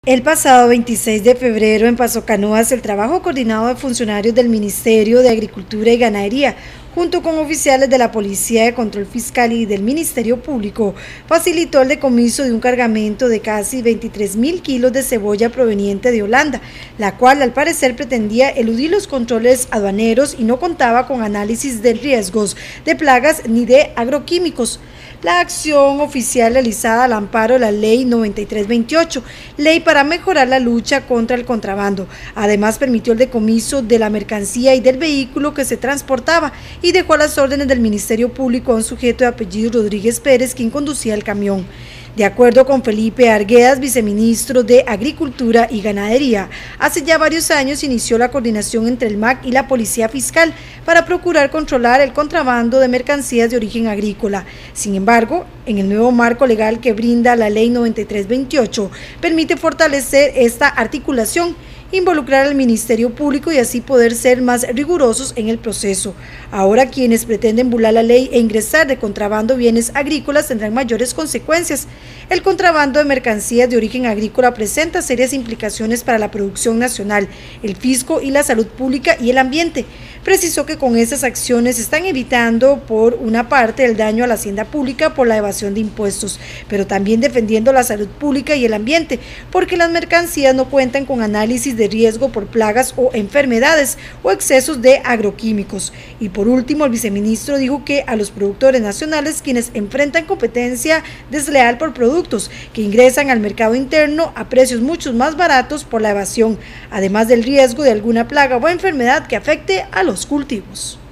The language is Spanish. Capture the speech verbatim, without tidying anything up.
El pasado veintiséis de febrero en Paso Canoas, el trabajo coordinado de funcionarios del Ministerio de Agricultura y Ganadería, junto con oficiales de la Policía de Control Fiscal y del Ministerio Público, facilitó el decomiso de un cargamento de casi veintitrés mil kilos de cebolla proveniente de Holanda, la cual al parecer pretendía eludir los controles aduaneros y no contaba con análisis de riesgos de plagas ni de agroquímicos. La acción oficial realizada al amparo de la Ley noventa y tres veintiocho, ley para mejorar la lucha contra el contrabando. Además, permitió el decomiso de la mercancía y del vehículo que se transportaba y dejó a las órdenes del Ministerio Público a un sujeto de apellido Rodríguez Pérez, quien conducía el camión. De acuerdo con Felipe Arguedas, viceministro de Agricultura y Ganadería, hace ya varios años inició la coordinación entre el M A C y la Policía Fiscal para procurar controlar el contrabando de mercancías de origen agrícola. Sin embargo, en el nuevo marco legal que brinda la Ley noventa y tres veintiocho, permite fortalecer esta articulación, involucrar al Ministerio Público y así poder ser más rigurosos en el proceso. Ahora quienes pretenden burlar la ley e ingresar de contrabando bienes agrícolas tendrán mayores consecuencias. El contrabando de mercancías de origen agrícola presenta serias implicaciones para la producción nacional, el fisco y la salud pública y el ambiente. Precisó que con estas acciones están evitando por una parte el daño a la hacienda pública por la evasión de impuestos, pero también defendiendo la salud pública y el ambiente, porque las mercancías no cuentan con análisis de riesgo por plagas o enfermedades o excesos de agroquímicos. Y por último, el viceministro dijo que a los productores nacionales quienes enfrentan competencia desleal por productos que ingresan al mercado interno a precios mucho más baratos por la evasión, además del riesgo de alguna plaga o enfermedad que afecte a los cultivos.